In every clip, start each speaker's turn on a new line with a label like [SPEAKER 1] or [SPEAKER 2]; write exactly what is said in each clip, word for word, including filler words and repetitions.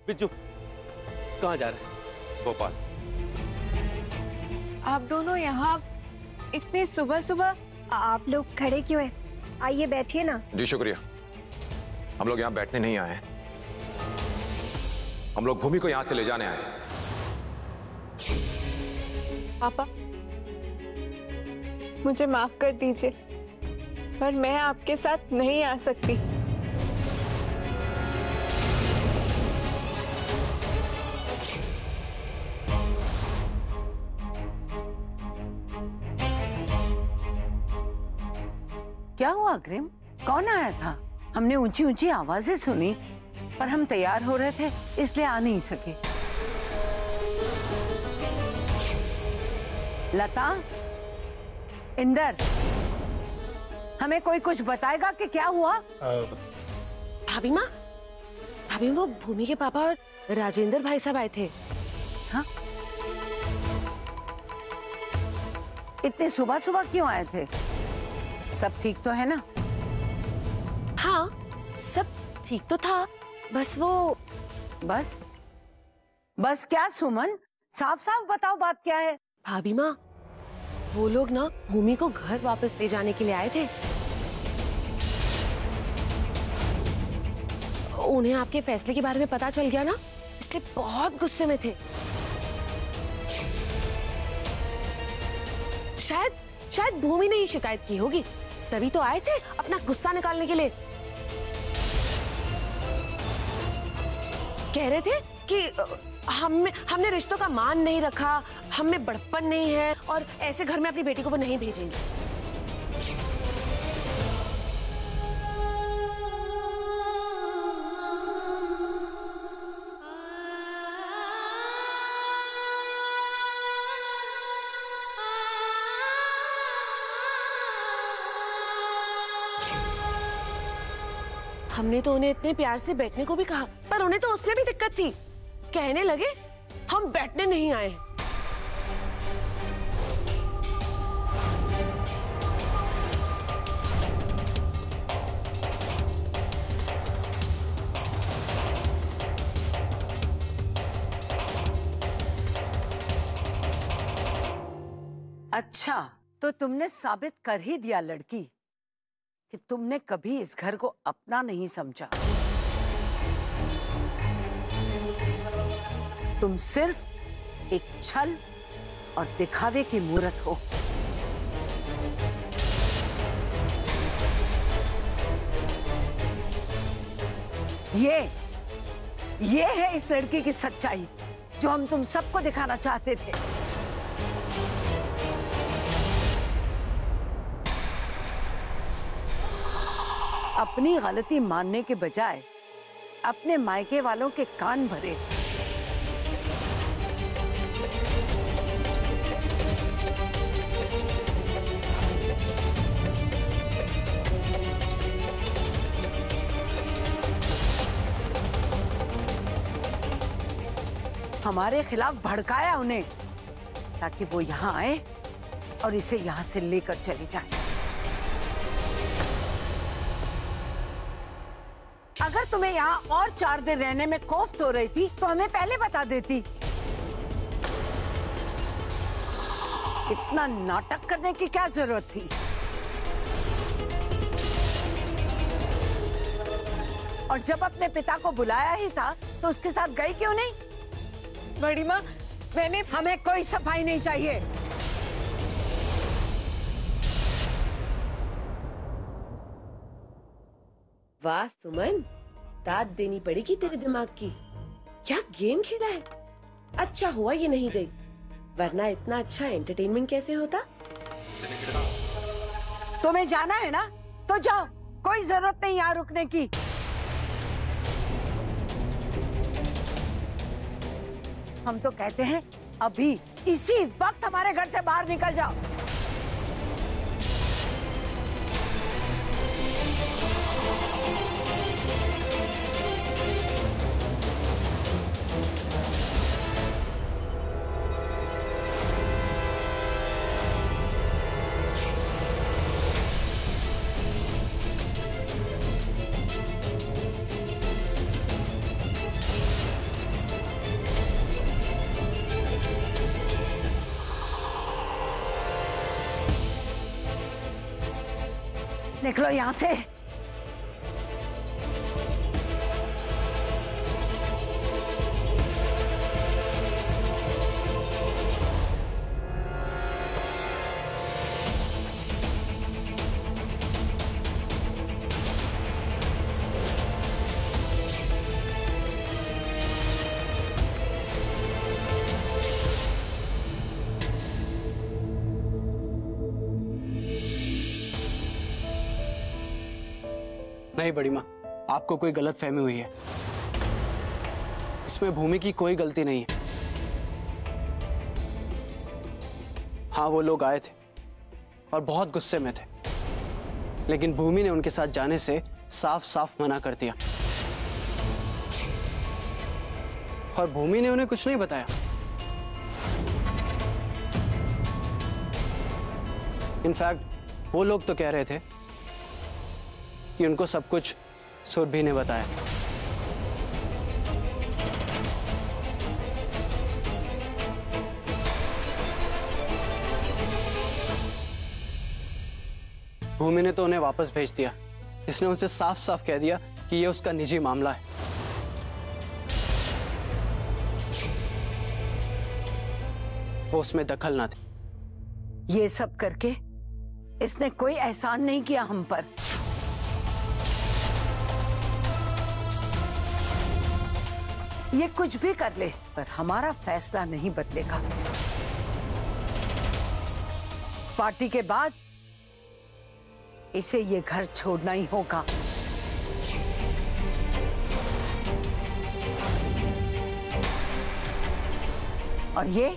[SPEAKER 1] बिज्जू कहाँ जा रहे हैं?
[SPEAKER 2] भोपाल।
[SPEAKER 3] आप दोनों यहाँ इतनी सुबह सुबह?
[SPEAKER 4] आप लोग खड़े क्यों हैं? आइए बैठिए ना।
[SPEAKER 2] जी शुक्रिया। हम लोग यहाँ बैठने नहीं आए हैं, हम लोग भूमि को यहाँ से ले जाने आए हैं।
[SPEAKER 3] पापा मुझे माफ कर दीजिए, पर मैं आपके साथ नहीं आ सकती।
[SPEAKER 5] क्या हुआ अग्रिम? कौन आया था? हमने ऊंची ऊंची आवाजें सुनी, पर हम तैयार हो रहे थे इसलिए आ नहीं सके। लता, इंदर, हमें कोई कुछ बताएगा कि क्या हुआ?
[SPEAKER 6] भाभी माँ, भाभी वो भूमि के पापा और राजेंद्र भाई साहब आए थे।
[SPEAKER 5] हाँ? इतने सुबह सुबह क्यों आए थे? सब ठीक तो है ना?
[SPEAKER 6] हाँ सब ठीक तो था, बस वो
[SPEAKER 5] बस बस क्या सुमन, साफ साफ बताओ बात क्या है?
[SPEAKER 6] भाभी माँ, वो लोग ना भूमि को घर वापस ले जाने के लिए आए थे। उन्हें आपके फैसले के बारे में पता चल गया ना, इसलिए बहुत गुस्से में थे। शायद शायद भूमि ने ही शिकायत की होगी, तभी तो आए थे अपना गुस्सा निकालने के लिए। कह रहे थे कि हमने हमने रिश्तों का मान नहीं रखा, हम में बड़प्पन नहीं है और ऐसे घर में अपनी बेटी को वो नहीं भेजेंगे। हमने तो उन्हें इतने प्यार से बैठने को भी कहा, पर उन्हें तो उसमें भी दिक्कत थी। कहने लगे हम बैठने नहीं आए हैं।
[SPEAKER 5] अच्छा, तो तुमने साबित कर ही दिया लड़की कि तुमने कभी इस घर को अपना नहीं समझा। तुम सिर्फ एक छल और दिखावे की मूर्त हो। ये ये है इस लड़की की सच्चाई जो हम तुम सबको दिखाना चाहते थे। अपनी गलती मानने के बजाय अपने मायके वालों के कान भरे। हमारे खिलाफ भड़काया उन्हें ताकि वो यहाँ आए और इसे यहाँ से लेकर चली जाए। अगर तुम्हें यहाँ और चार दिन रहने में कोफ्त हो रही थी तो हमें पहले बता देती। इतना नाटक करने की क्या जरूरत थी? और जब अपने पिता को बुलाया ही था तो उसके साथ गई क्यों नहीं?
[SPEAKER 3] बड़ी माँ, मैंने
[SPEAKER 5] हमें कोई सफाई नहीं चाहिए।
[SPEAKER 6] वाह सुमन, दाद देनी पड़ेगी तेरे दिमाग की। क्या गेम खेला है? अच्छा हुआ ये नहीं गई, वरना इतना अच्छा एंटरटेनमेंट कैसे होता।
[SPEAKER 5] तुम्हें जाना है ना तो जाओ, कोई जरूरत नहीं यहाँ रुकने की। हम तो कहते हैं अभी इसी वक्त हमारे घर से बाहर निकल जाओ। निकलो यहाँ से।
[SPEAKER 7] नहीं बड़ी माँ, आपको कोई गलत फहमी हुई है। इसमें भूमि की कोई गलती नहीं है। हाँ, वो लोग आए थे और बहुत गुस्से में थे, लेकिन भूमि ने उनके साथ जाने से साफ साफ मना कर दिया। और भूमि ने उन्हें कुछ नहीं बताया। इनफैक्ट वो लोग तो कह रहे थे कि उनको सब कुछ सुरभि ने बताया। भूमि ने तो उन्हें वापस भेज दिया। इसने उनसे साफ साफ कह दिया कि यह उसका निजी मामला है। वो उसमें दखल ना थे।
[SPEAKER 5] ये सब करके इसने कोई एहसान नहीं किया हम पर। ये कुछ भी कर ले, पर हमारा फैसला नहीं बदलेगा। पार्टी के बाद इसे ये घर छोड़ना ही होगा। और ये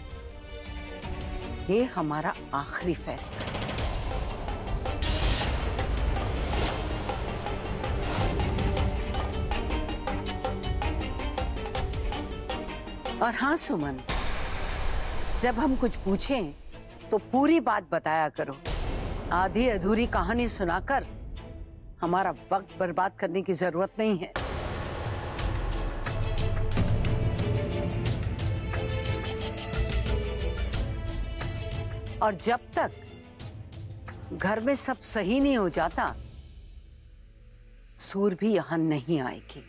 [SPEAKER 5] ये हमारा आखिरी फैसला है। और हाँ सुमन, जब हम कुछ पूछें तो पूरी बात बताया करो। आधी अधूरी कहानी सुनाकर हमारा वक्त बर्बाद करने की जरूरत नहीं है। और जब तक घर में सब सही नहीं हो जाता, सूर भी यहां नहीं आएगी।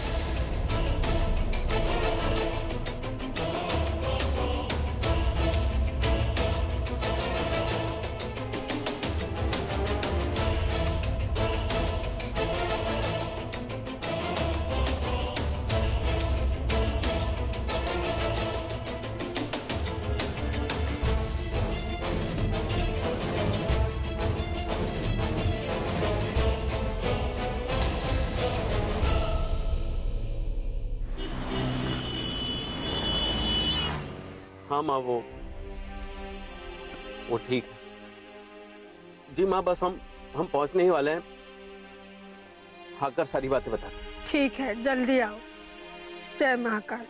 [SPEAKER 1] हाँ माँ, वो वो ठीक है जी। माँ बस हम हम पहुंचने ही वाले हैं। आकर सारी बातें बताते।
[SPEAKER 8] ठीक है, जल्दी आओ। जय महाकाल।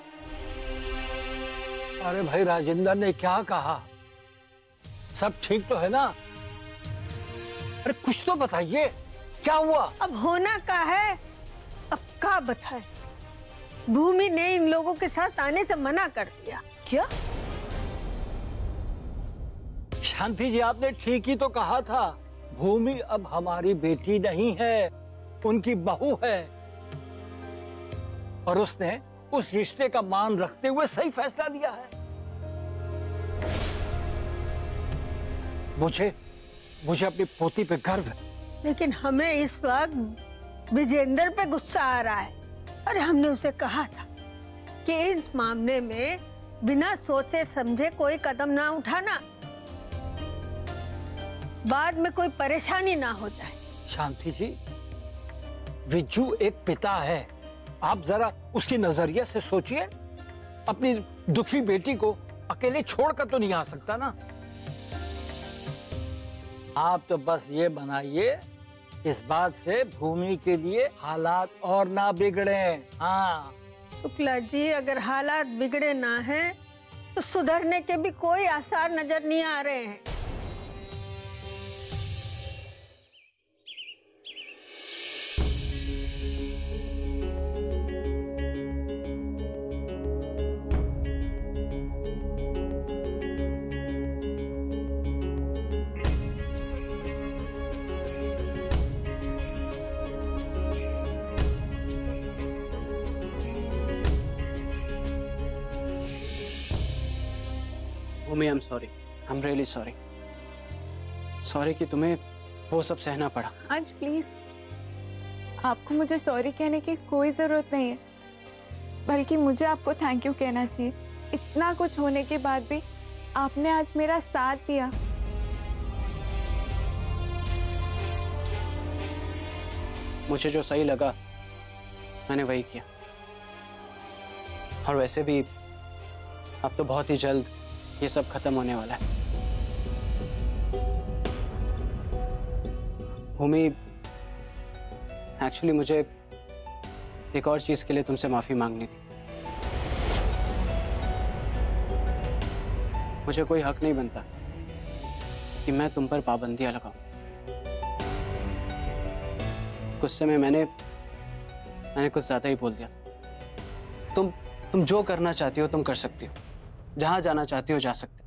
[SPEAKER 9] अरे भाई, राजेंद्र ने क्या कहा? सब ठीक तो है ना? अरे कुछ तो बताइए, क्या हुआ?
[SPEAKER 8] अब होना का है, अब क्या बताए। भूमि ने इन लोगों के साथ आने से मना कर दिया।
[SPEAKER 9] क्या? शांति जी, आपने ठीक ही तो कहा था। भूमि अब हमारी बेटी नहीं है, उनकी बहू है। और उसने उस रिश्ते का मान रखते हुए सही फैसला लिया है। मुझे मुझे अपनी पोती पे गर्व है।
[SPEAKER 8] लेकिन हमें इस वक्त विजेंद्र पे गुस्सा आ रहा है। अरे हमने उसे कहा था कि इस मामले में बिना सोचे समझे कोई कदम ना उठाना, बाद में कोई परेशानी ना हो जाए।
[SPEAKER 9] शांति जी, विज्जू एक पिता है। आप जरा उसकी नजरिए से सोचिए। अपनी दुखी बेटी को अकेले छोड़कर तो नहीं आ सकता ना। आप तो बस ये बनाइए इस बात से भूमि के लिए हालात और ना बिगड़े। हाँ
[SPEAKER 8] शुक्ला जी, अगर हालात बिगड़े ना हैं तो सुधरने के भी कोई आसार नजर नहीं आ रहे हैं।
[SPEAKER 7] Bhumi, I am sorry, I am really sorry. Sorry कि तुम्हें वो सब सहना पड़ा।
[SPEAKER 3] अंश प्लीज, आपको मुझे सॉरी कहने की कोई जरूरत नहीं है, बल्कि मुझे आपको थैंक यू कहना चाहिए। इतना कुछ होने के बाद भी आपने आज मेरा साथ दिया।
[SPEAKER 7] मुझे जो सही लगा मैंने वही किया। और वैसे भी अब तो बहुत ही जल्द ये सब खत्म होने वाला है। भूमि, एक्चुअली मुझे एक और चीज के लिए तुमसे माफी मांगनी थी। मुझे कोई हक नहीं बनता कि मैं तुम पर पाबंदियां लगाऊं। गुस्से में मैंने मैंने कुछ ज्यादा ही बोल दिया। तुम तुम जो करना चाहती हो तुम कर सकती हो, जहां जाना चाहती हो जा सकते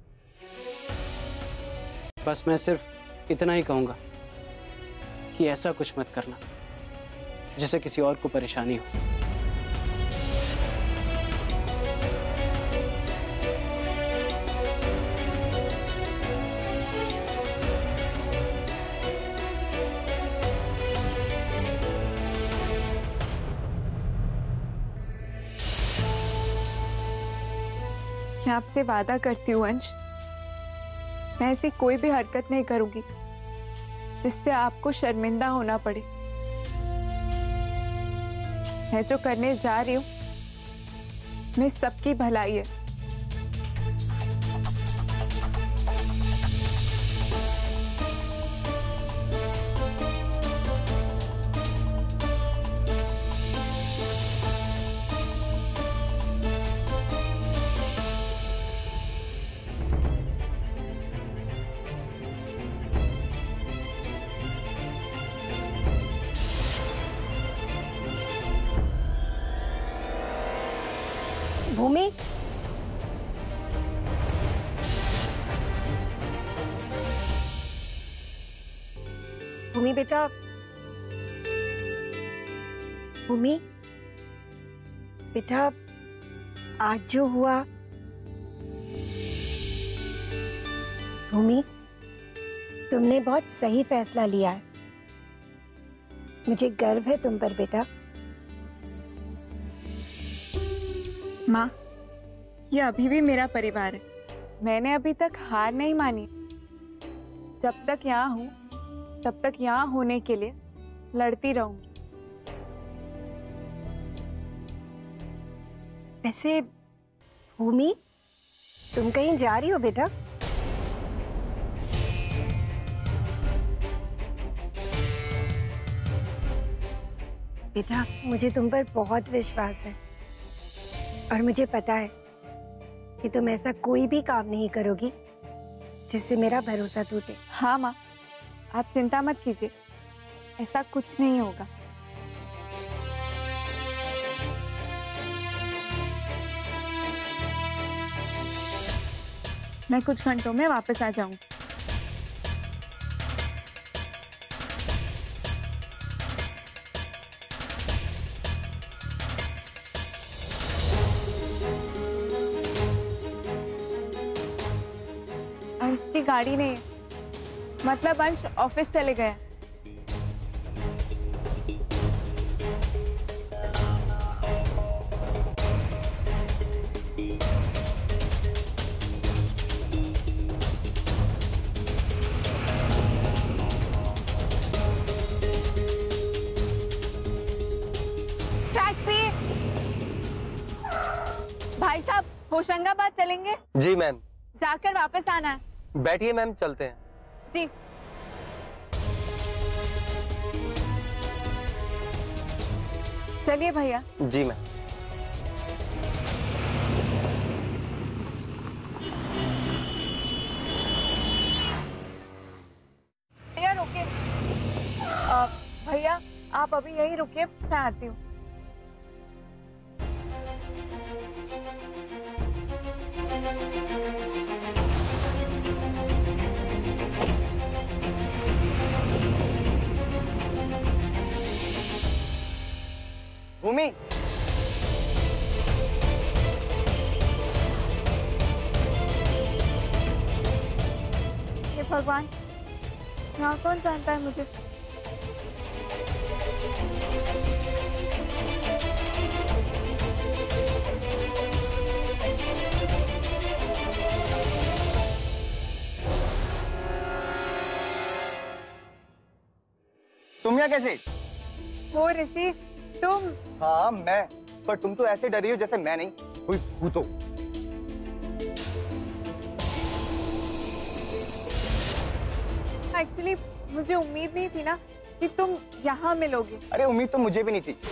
[SPEAKER 7] हो। बस मैं सिर्फ इतना ही कहूंगा कि ऐसा कुछ मत करना जिससे किसी और को परेशानी हो।
[SPEAKER 3] मैं आपसे वादा करती हूँ अंश, मैं ऐसी कोई भी हरकत नहीं करूंगी जिससे आपको शर्मिंदा होना पड़े। मैं जो करने जा रही हूँ इसमें सबकी भलाई है।
[SPEAKER 4] भूमि, भूमि बेटा, भूमि बेटा, आज जो हुआ, भूमि तुमने बहुत सही फैसला लिया है। मुझे गर्व है तुम पर बेटा।
[SPEAKER 3] माँ, ये अभी भी मेरा परिवार है। मैंने अभी तक हार नहीं मानी। जब तक यहाँ हूँ तब तक यहाँ होने के लिए लड़ती रहूंगी।
[SPEAKER 4] ऐसे भूमि, तुम कहीं जा रही हो बेटा? बेटा, मुझे तुम पर बहुत विश्वास है और मुझे पता है कि तुम ऐसा कोई भी काम नहीं करोगी जिससे मेरा भरोसा टूटे।
[SPEAKER 3] हाँ माँ, आप चिंता मत कीजिए, ऐसा कुछ नहीं होगा। मैं कुछ घंटों में वापस आ जाऊंगी। अंश की गाड़ी नहीं है, मतलब अंश ऑफिस चले गए। टैक्सी! भाई साहब, होशंगाबाद चलेंगे?
[SPEAKER 10] जी मैम।
[SPEAKER 3] जाकर वापस आना है।
[SPEAKER 10] बैठिए मैम, चलते हैं।
[SPEAKER 3] जी। चलिए भैया।
[SPEAKER 10] जी मैम।
[SPEAKER 3] भैया रुकिए। अ, भैया आप अभी यहीं रुकिए, मैं आती हूँ।
[SPEAKER 10] भूमि,
[SPEAKER 3] भगवान, यहाँ कौन जानता है मुझे?
[SPEAKER 10] तुम यहाँ कैसे?
[SPEAKER 3] वो ऋषि, तुम?
[SPEAKER 10] हाँ मैं, पर तुम तो ऐसे डरी हो जैसे मैं नहीं कोई भूत हो।
[SPEAKER 3] एक्चुअली मुझे उम्मीद नहीं थी ना कि तुम यहाँ मिलोगे।
[SPEAKER 10] अरे उम्मीद तो मुझे भी नहीं थी।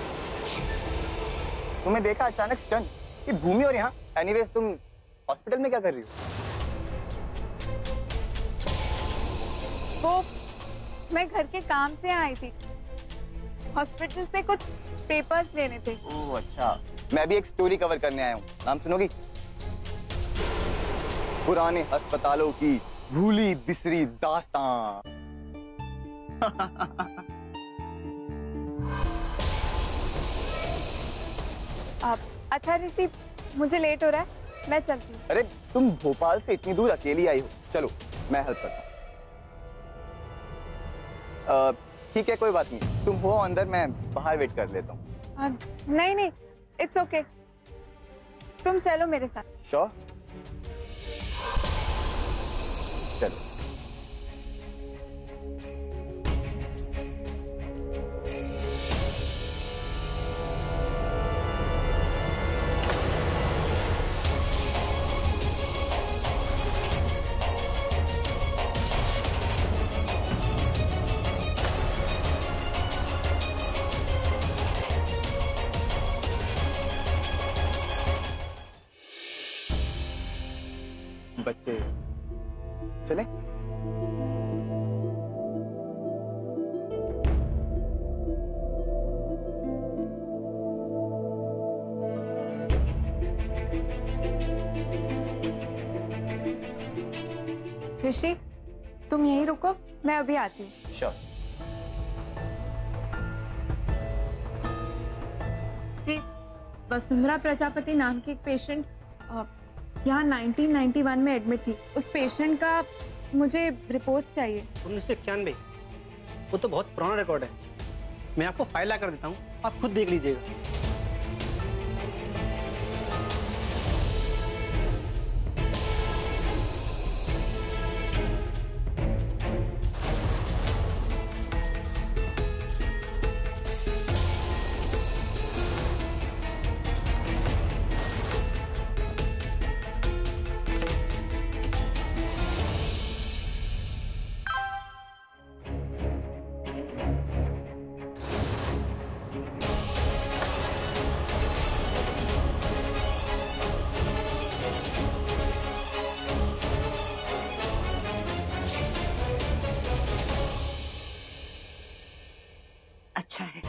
[SPEAKER 10] तुम्हें देखा अचानक स्टन कि भूमि और यहाँ। एनीवेज तुम हॉस्पिटल में क्या कर रही हो?
[SPEAKER 3] वो मैं घर के काम से आई थी, हॉस्पिटल से कुछ पेपर्स लेने थे।
[SPEAKER 10] ओह अच्छा, मैं भी एक स्टोरी कवर करने आया हूँ, नाम सुनोगी? पुराने अस्पतालों की भूली बिसरी दास्तां।
[SPEAKER 3] आप अच्छा ऋषि, मुझे लेट हो रहा है, मैं चलती हूँ।
[SPEAKER 10] अरे तुम भोपाल से इतनी दूर अकेली आई हो, चलो मैं हेल्प करता हूँ। ठीक है कोई बात नहीं, तुम हो अंदर, मैं बाहर वेट कर लेता हूँ।
[SPEAKER 3] नहीं नहीं, इट्स ओके, तुम चलो मेरे साथ।
[SPEAKER 10] श्योर? चलो। बच्चे चले?
[SPEAKER 3] ऋषि, तुम यहीं रुको, मैं अभी आती हूँ।
[SPEAKER 10] श्योर।
[SPEAKER 3] जी, वसुंधरा प्रजापति नाम की एक पेशेंट यहाँ नाइनटीन नाइंटी वन में एडमिट थी। उस पेशेंट का मुझे रिपोर्ट चाहिए।
[SPEAKER 7] उन्नीस सौ इक्यानवे, वो तो बहुत पुराना रिकॉर्ड है। मैं आपको फाइल ला कर देता हूँ, आप खुद देख लीजिएगा।
[SPEAKER 5] अच्छा है,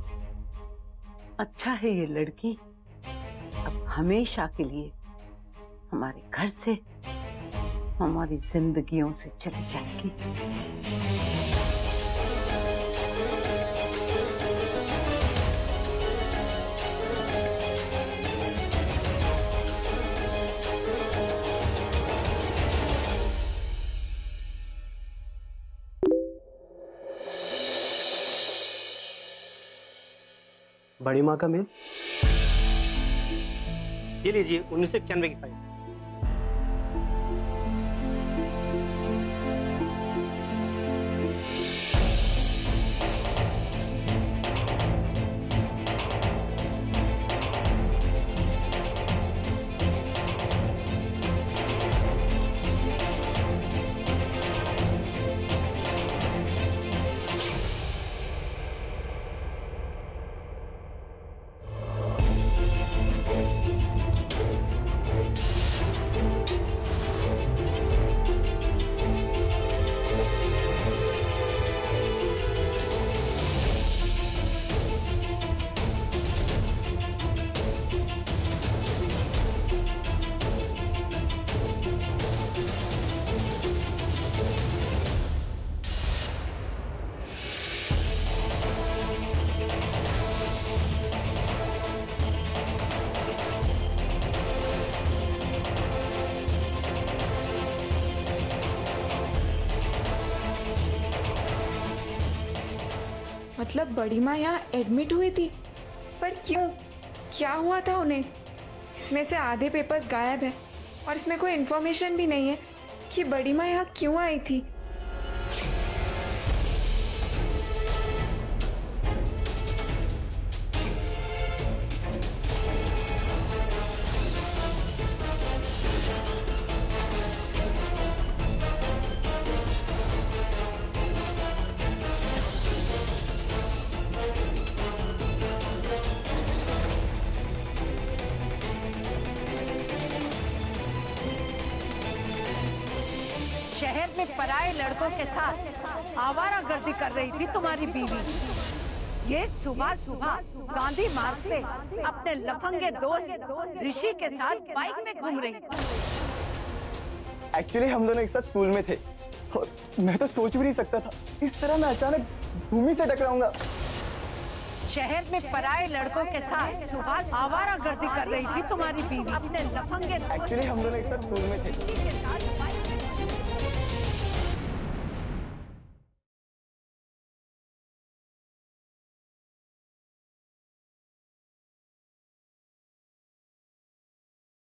[SPEAKER 5] अच्छा है ये लड़की अब हमेशा के लिए हमारे घर से, हमारी जिंदगियों से चली जाएगी।
[SPEAKER 7] बड़ी माँ का मेल, ये लीजिए उन्नीस सौ इक्यानवे की फाइल।
[SPEAKER 3] मतलब बड़ी माँ यहाँ एडमिट हुई थी, पर क्यों? क्या हुआ था उन्हें? इसमें से आधे पेपर्स गायब है और इसमें कोई इन्फॉर्मेशन भी नहीं है कि बड़ी माँ यहाँ क्यों आई थी।
[SPEAKER 5] शहर में पराए लड़कों के साथ आवारागर्दी कर रही थी तुम्हारी बीवी। ये सुबह सुबह गांधी मार्ग पे अपने लफंगे दोस्त ऋषि के साथ बाइक में घूम रही।
[SPEAKER 10] एक्चुअली हम दोनों एक साथ स्कूल में थे और मैं तो सोच भी नहीं सकता था इस तरह मैं अचानक भूमि से टकराऊंगा।
[SPEAKER 5] शहर में पराए लड़कों के साथ सुबह आवारागर्दी कर रही थी तुम्हारी बीवी। अपने लफंगे
[SPEAKER 10] एक्चुअली हम दोनों एक साथ स्कूल में थे।